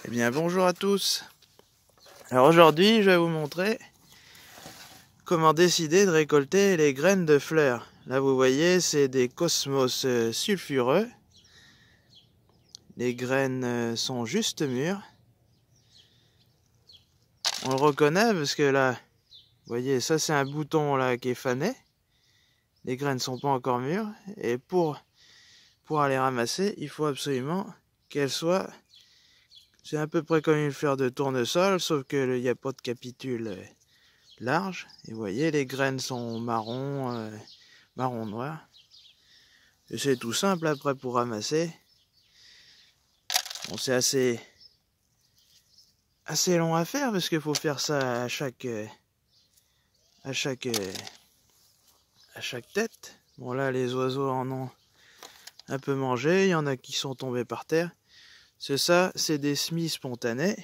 Eh bien bonjour à tous. Alors aujourd'hui je vais vous montrer comment décider de récolter les graines de fleurs. Là vous voyez c'est des cosmos sulfureux. Les graines sont juste mûres. On le reconnaît parce que là, vous voyez ça c'est un bouton là qui est fané. Les graines sont pas encore mûres et pour aller ramasser il faut absolument qu'elles soient... C'est à peu près comme une fleur de tournesol sauf qu'il n'y a pas de capitule large. Et vous voyez les graines sont marron noir. Et c'est tout simple après pour ramasser. Bon, c'est assez long à faire parce qu'il faut faire ça à chaque tête. Bon là les oiseaux en ont un peu mangé, il y en a qui sont tombés par terre. C'est des semis spontanés.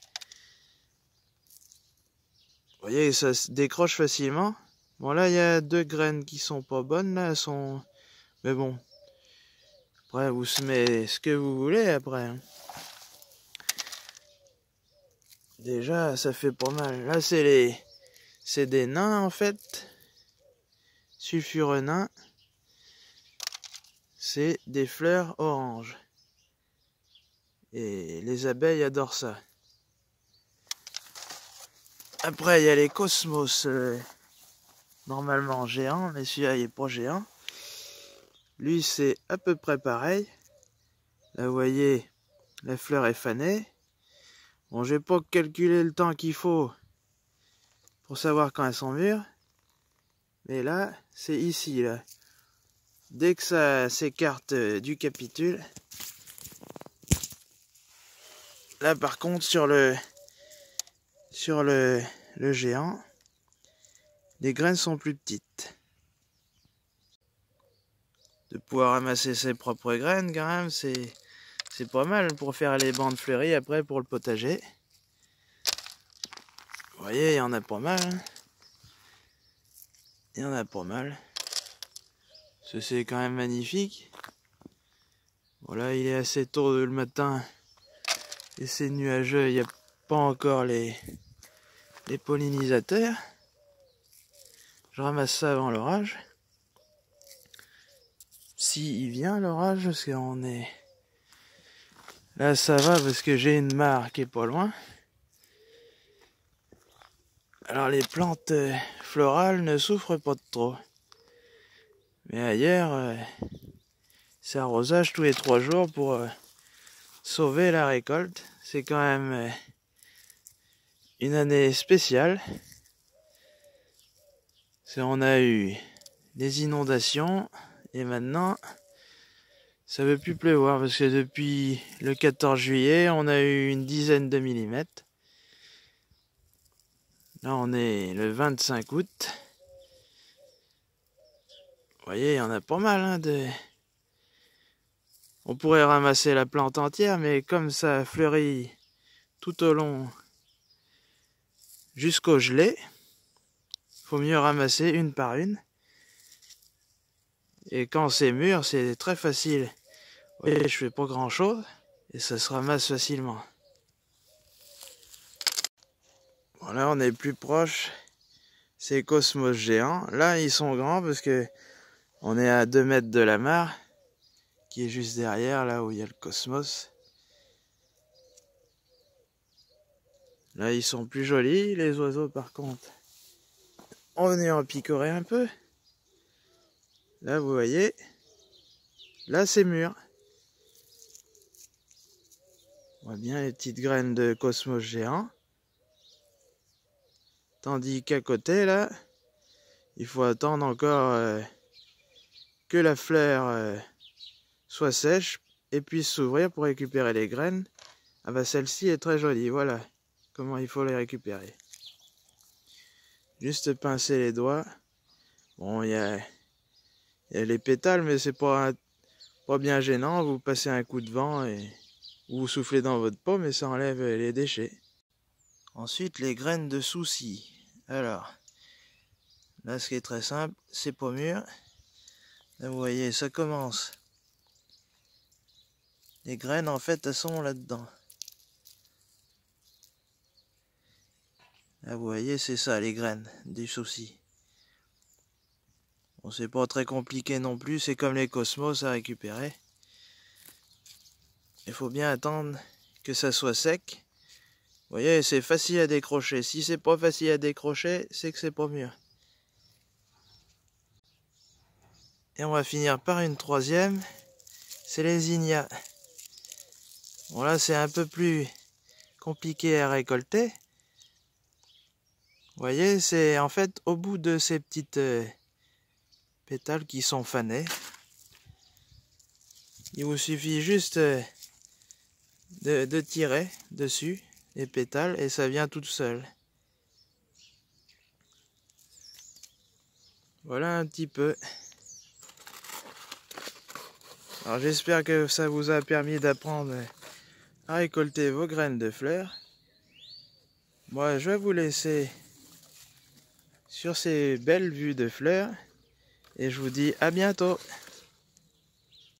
Vous voyez ça se décroche facilement. Bon là il y a 2 graines qui sont pas bonnes là, mais bon. Après vous semez ce que vous voulez après. Hein. Déjà ça fait pas mal. Là c'est des nains en fait. Sulfureux nains. C'est des fleurs oranges. Et les abeilles adorent ça. Après il y a les cosmos normalement géants, mais celui-là il est pas géant. Lui c'est à peu près pareil. Là vous voyez la fleur est fanée. Bon j'ai pas calculé le temps qu'il faut pour savoir quand elles sont mûres. Mais là c'est ici là. Dès que ça s'écarte du capitule. Là par contre sur le géant, les graines sont plus petites. De pouvoir ramasser ses propres graines quand même, c'est pas mal pour faire les bandes fleuries après pour le potager. Vous voyez, il y en a pas mal. Hein. Il y en a pas mal. C'est quand même magnifique. Voilà, il est assez tôt le matin et c'est nuageux, il n'y a pas encore les pollinisateurs. Je ramasse ça avant l'orage. Si il vient l'orage, parce qu'on est... Là ça va parce que j'ai une mare qui est pas loin. Alors les plantes florales ne souffrent pas de trop. Mais ailleurs, c'est arrosage tous les 3 jours pour sauver la récolte. C'est quand même une année spéciale. On a eu des inondations et maintenant ça veut plus pleuvoir parce que depuis le 14 juillet on a eu une dizaine de millimètres. Là on est le 25 août. Vous voyez il y en a pas mal hein, On pourrait ramasser la plante entière mais comme ça fleurit tout au long jusqu'au gelé, faut mieux ramasser une par une. Et quand c'est mûr, c'est très facile. Vous voyez, je fais pas grand chose et ça se ramasse facilement. Bon, là, on est plus proche. C'est cosmos géants. Là, ils sont grands parce que on est à 2 mètres de la mare qui est juste derrière, là où il y a le cosmos. Là, ils sont plus jolis. Les oiseaux, par contre, on est en picorer un peu. Là, vous voyez, là, c'est mûr. On voit bien les petites graines de cosmos géant. Tandis qu'à côté, là, il faut attendre encore que la fleur soit sèche et puisse s'ouvrir pour récupérer les graines. Ah bah celle-ci est très jolie, voilà comment il faut les récupérer. Juste pincer les doigts. Bon, il y a les pétales, mais c'est pas bien gênant. Vous passez un coup de vent et vous soufflez dans votre peau, mais ça enlève les déchets. Ensuite, les graines de souci. Alors, là, ce qui est très simple, c'est pas mûr. Là, vous voyez, ça commence. Les graines, en fait, elles sont là-dedans. Là, vous voyez, c'est ça les graines du souci. Bon, c'est pas très compliqué non plus, c'est comme les cosmos à récupérer. Il faut bien attendre que ça soit sec. Vous voyez, c'est facile à décrocher. Si c'est pas facile à décrocher, c'est que c'est pas mûr. Et on va finir par une troisième, c'est les zinnias. Bon là c'est un peu plus compliqué à récolter. Vous voyez, c'est en fait au bout de ces petites pétales qui sont fanés. Il vous suffit juste de tirer dessus les pétales et ça vient tout seul. Voilà un petit peu. Alors j'espère que ça vous a permis d'apprendre à récolter vos graines de fleurs. Moi je vais vous laisser sur ces belles vues de fleurs et je vous dis à bientôt.